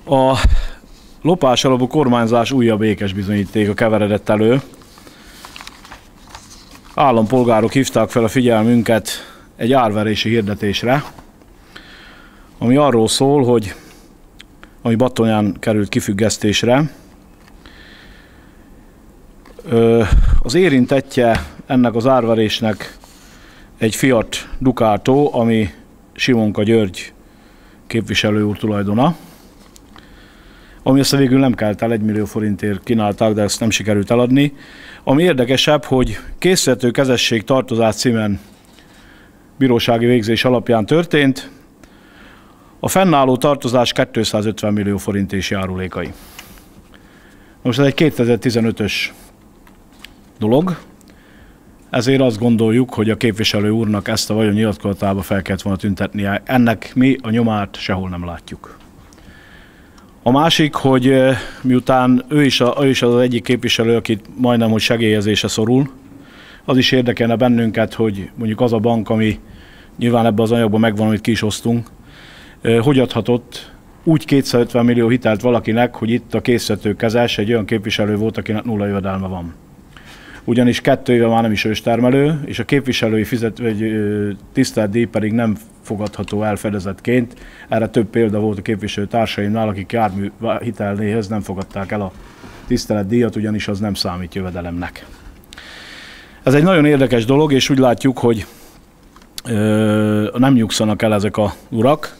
A lopás alapú kormányzás újabb ékes bizonyítéka keveredett elő. Állampolgárok hívták fel a figyelmünket egy árverési hirdetésre, ami arról szól, hogy ami Battonyán került kifüggesztésre. Az érintettje ennek az árverésnek egy Fiat Ducato, ami Simonka György képviselő úr tulajdona, ami aztán végül nem kelt el, 1 millió forintért kínálták, de ezt nem sikerült eladni. Ami érdekesebb, hogy készítő kezesség tartozás címen bírósági végzés alapján történt. A fennálló tartozás 250 millió forint és járulékai. Most ez egy 2015-ös dolog, ezért azt gondoljuk, hogy a képviselő úrnak ezt a vagyonnyilatkozatába fel kellett volna tüntetnie. Ennek mi a nyomát sehol nem látjuk. A másik, hogy miután ő is az egyik képviselő, akit majdnem hogy segélyezésre szorul, az is érdekelne bennünket, hogy mondjuk az a bank, ami nyilván ebben az anyagban megvan, amit ki is osztunk, hogy adhatott úgy 250 millió hitelt valakinek, hogy itt a készítőkezes egy olyan képviselő volt, akinek 0 jövedelme van. Ugyanis 2 éve már nem is őstermelő, és a képviselői tisztelt díj pedig nem fogadható el fedezetként. Erre több példa volt a képviselő társaimnál, akik jármű hitelnéhez nem fogadták el a tiszteletdíjat, ugyanis az nem számít jövedelemnek. Ez egy nagyon érdekes dolog, és úgy látjuk, hogy nem nyugszanak el ezek a urak,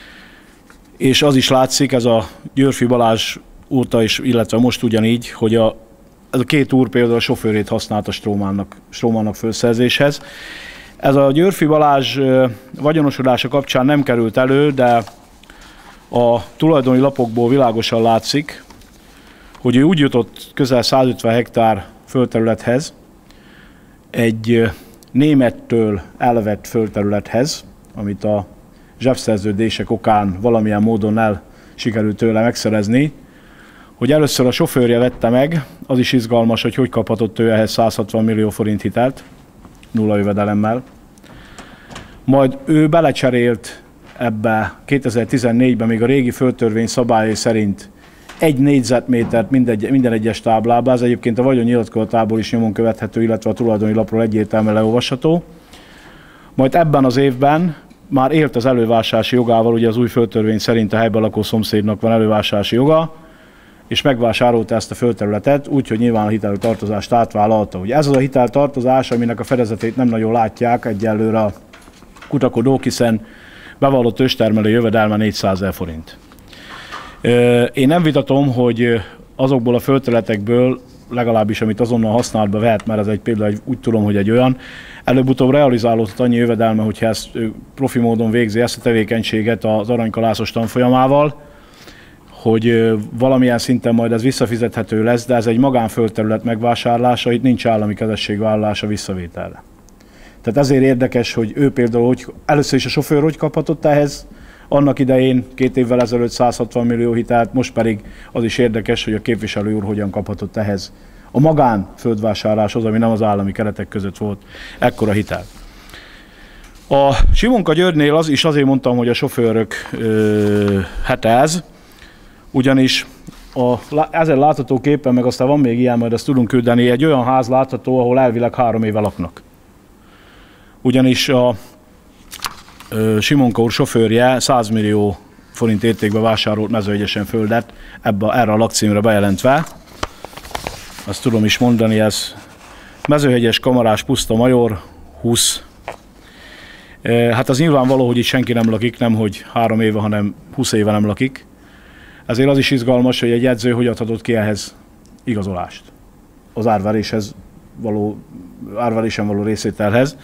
és az is látszik, ez a Györfi Balázs óta is, illetve most ugyanígy, hogy ez a 2 úr például a sofőrét használta Strómannak fölszerzéshez. Ez a Györfi Balázs vagyonosodása kapcsán nem került elő, de a tulajdoni lapokból világosan látszik, hogy ő úgy jutott közel 150 hektár földterülethez, egy némettől elvett földterülethez, amit a zsebszerződések okán valamilyen módon el sikerült tőle megszerezni, hogy először a sofőrje vette meg, az is izgalmas, hogy kaphatott ő ehhez 160 millió forint hitelt, 0 jövedelemmel. Majd ő belecserélt ebbe 2014-ben még a régi földtörvény szabályai szerint 1 négyzetmétert minden egyes táblába, ez egyébként a vagyonnyilatkozatából is nyomon követhető, illetve a tulajdoni lapról egyértelműen leolvasható. Majd ebben az évben már élt az elővásárlási jogával, ugye az új földtörvény szerint a helyben lakó szomszédnak van elővásárlási joga, és megvásárolta ezt a földterületet, úgyhogy nyilván a hiteltartozást átvállalta. Ugye ez az a hiteltartozás, aminek a fedezetét nem nagyon látják egyelőre a kutakodók, hiszen bevallott őstermelő jövedelme 400 000 forint. Én nem vitatom, hogy azokból a földterületekből, legalábbis amit azonnal használatba vehet, mert ez például úgy tudom, hogy egy olyan, előbb-utóbb realizálódhat annyi jövedelme, hogyha ezt profi módon végzi ezt a tevékenységet az aranykalászos tanfolyamával, hogy valamilyen szinten majd ez visszafizethető lesz, de ez egy magánföldterület megvásárlása, itt nincs állami kezességvállalása visszavételre. Tehát ezért érdekes, hogy ő például, hogy először is a sofőr hogy kaphatott ehhez, annak idején 2 évvel ezelőtt 160 millió hitelt, most pedig az is érdekes, hogy a képviselő úr hogyan kaphatott ehhez a magánföldvásárláshoz, ami nem az állami keretek között volt, ekkora hitel. A Simonka Györgynél az is azért mondtam, hogy a sofőrök hete ez, ugyanis ezen látható képen, meg aztán van még ilyen, majd azt tudunk küldeni, egy olyan ház látható, ahol elvileg 3 éve laknak. Ugyanis a Simonka úr sofőrje 100 millió forint értékbe vásárolt mezőegyesen földet erre a lakcímre bejelentve. Azt tudom is mondani, ez Mezőhegyes Kamarás Puszta Major 20. Hát az nyilvánvaló, hogy itt senki nem lakik, nem hogy 3 éve, hanem 20 éve nem lakik. Ezért az is izgalmas, hogy egy jegyző hogy adhatott ki ehhez igazolást az árverésen való részvételhez.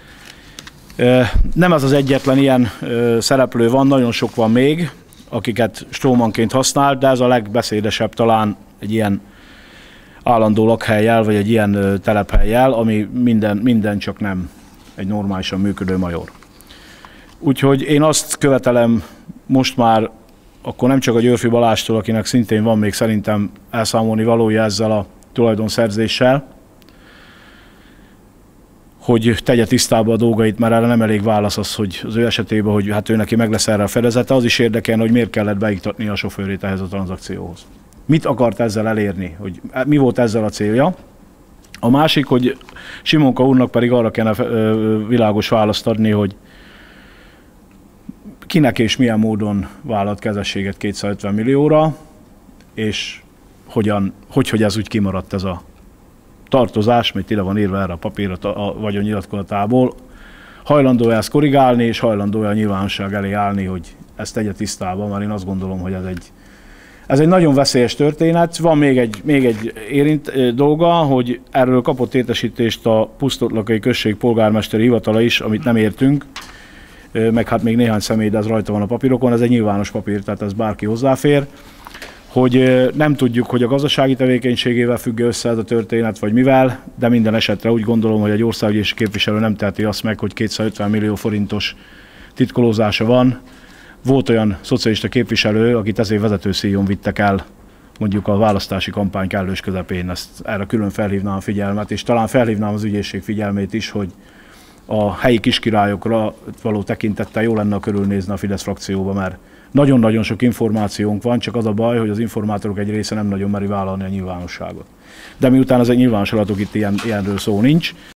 Nem ez az egyetlen ilyen szereplő van, nagyon sok van még, akiket Strómanként használ, de ez a legbeszédesebb talán egy ilyen állandó lakhellyel, vagy egy ilyen telephellyel, ami minden csak nem egy normálisan működő major. Úgyhogy én azt követelem most már, akkor nem csak a Györfi Balástól, akinek szintén van még szerintem elszámolni valója ezzel a tulajdonszerzéssel, hogy tegye tisztába a dolgait, mert erre nem elég válasz az, hogy az ő esetében, hogy hát ő neki meg lesz erre a fedezete, az is érdekelne, hogy miért kellett beiktatni a sofőrét ehhez a tranzakcióhoz. Mit akart ezzel elérni, hogy mi volt ezzel a célja. A másik, hogy Simonka úrnak pedig arra kellene világos választ adni, hogy kinek és milyen módon vállalt kezességet 250 millióra, és hogy ez úgy kimaradt ez a tartozás, mert ide van írva erre a papírra a vagyonnyilatkozatából, hajlandó-e ezt korrigálni, és hajlandó-e a nyilvánosság elé állni, hogy ezt tegye tisztában, mert én azt gondolom, hogy ez egy nagyon veszélyes történet. Van még egy dolga, hogy erről kapott értesítést a Pusztotlakai Község polgármesteri hivatala is, amit nem értünk, meg hát még néhány személy, de ez rajta van a papírokon, ez egy nyilvános papír, tehát ez bárki hozzáfér, hogy nem tudjuk, hogy a gazdasági tevékenységével függ össze ez a történet, vagy mivel, de minden esetre úgy gondolom, hogy egy országgyűlési képviselő nem teheti azt meg, hogy 250 millió forintos titkolózása van. Volt olyan szocialista képviselő, akit ezért vezetőszíjon vittek el, mondjuk a választási kampány kellős közepén. Erre külön felhívnám a figyelmet, és talán felhívnám az ügyészség figyelmét is, hogy a helyi kiskirályokra való tekintettel jó lenne körülnézni a Fidesz frakcióba, mert nagyon-nagyon sok információnk van, csak az a baj, hogy az informátorok egy része nem nagyon meri vállalni a nyilvánosságot. De miután ez egy nyilvános adatok, itt ilyenről szó nincs.